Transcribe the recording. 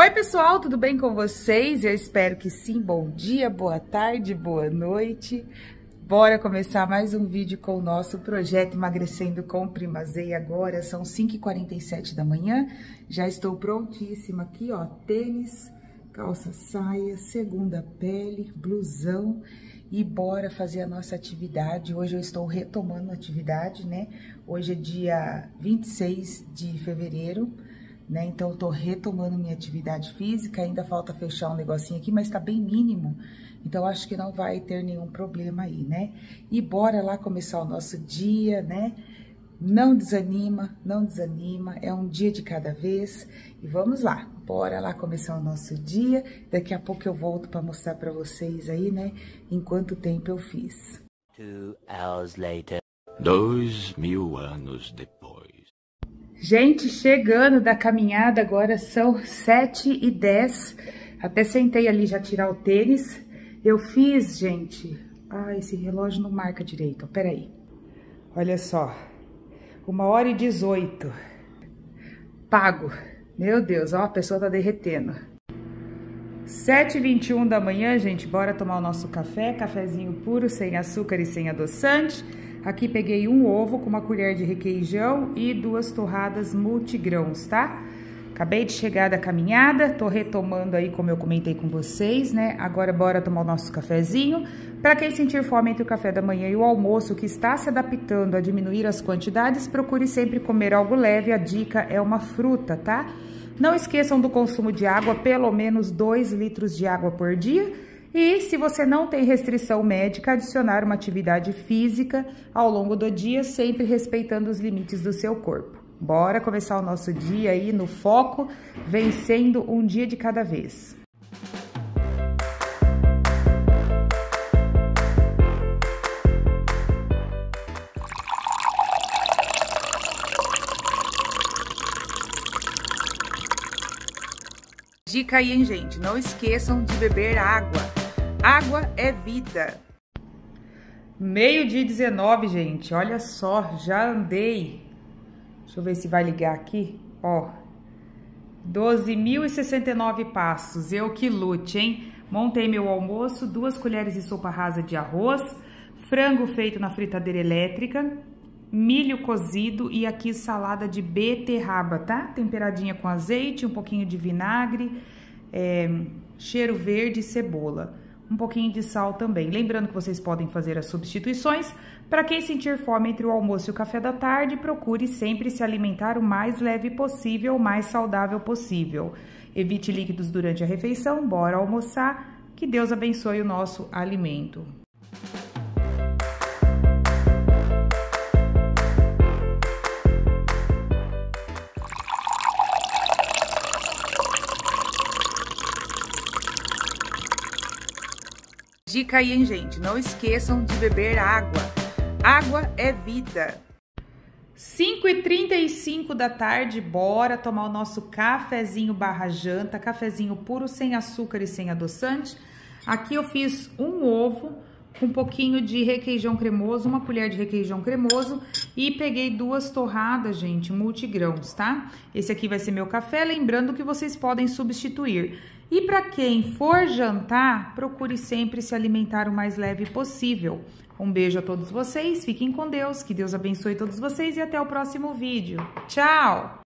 Oi pessoal, tudo bem com vocês? Eu espero que sim. Bom dia, boa tarde, boa noite. Bora começar mais um vídeo com o nosso projeto Emagrecendo com Primazei. Agora são 5h47 da manhã, já estou prontíssima aqui, ó, tênis, calça saia, segunda pele, blusão e bora fazer a nossa atividade. Hoje eu estou retomando a atividade, né? Hoje é dia 26 de fevereiro. Né? Então, eu tô retomando minha atividade física, ainda falta fechar um negocinho aqui, mas tá bem mínimo, então acho que não vai ter nenhum problema aí, né? E bora lá começar o nosso dia, né? Não desanima, é um dia de cada vez e vamos lá, bora lá começar o nosso dia. Daqui a pouco eu volto para mostrar para vocês aí, né, em quanto tempo eu fiz. 2 hours later. 2000 anos depois. Gente, chegando da caminhada, agora são 7h10, até sentei ali já tirar o tênis. Eu fiz, gente, esse relógio não marca direito, ó, peraí. Olha só, 1h18, pago, meu Deus, ó, a pessoa tá derretendo. 7h21 da manhã, gente, bora tomar o nosso café, cafezinho puro, sem açúcar e sem adoçante. Aqui peguei um ovo com uma colher de requeijão e 2 torradas multigrãos, tá? Acabei de chegar da caminhada, tô retomando aí como eu comentei com vocês, né? Agora bora tomar o nosso cafezinho. Para quem sentir fome entre o café da manhã e o almoço, que está se adaptando a diminuir as quantidades, procure sempre comer algo leve, a dica é uma fruta, tá? Não esqueçam do consumo de água, pelo menos 2 litros de água por dia. E se você não tem restrição médica, adicionar uma atividade física ao longo do dia, sempre respeitando os limites do seu corpo. Bora começar o nosso dia aí no foco, vencendo um dia de cada vez. Dica aí, hein, gente? Não esqueçam de beber água. Água é vida. 12h19, gente. Olha só, já andei. Deixa eu ver se vai ligar aqui. Ó, 12.069 passos. Eu que lute, hein? Montei meu almoço, 2 colheres de sopa rasa de arroz, frango feito na fritadeira elétrica, milho cozido e aqui salada de beterraba, tá? Temperadinha com azeite, um pouquinho de vinagre, cheiro verde e cebola. Um pouquinho de sal também. Lembrando que vocês podem fazer as substituições. Para quem sentir fome entre o almoço e o café da tarde, procure sempre se alimentar o mais leve possível, o mais saudável possível. Evite líquidos durante a refeição, bora almoçar. Que Deus abençoe o nosso alimento. Dica aí, hein, gente? Não esqueçam de beber água. Água é vida. 5h35 da tarde, bora tomar o nosso cafezinho barra janta, cafezinho puro, sem açúcar e sem adoçante. Aqui eu fiz um ovo com um pouquinho de requeijão cremoso, uma colher de requeijão cremoso e peguei 2 torradas, gente, multigrãos, tá? Esse aqui vai ser meu café, lembrando que vocês podem substituir. E para quem for jantar, procure sempre se alimentar o mais leve possível. Um beijo a todos vocês, fiquem com Deus, que Deus abençoe todos vocês e até o próximo vídeo. Tchau!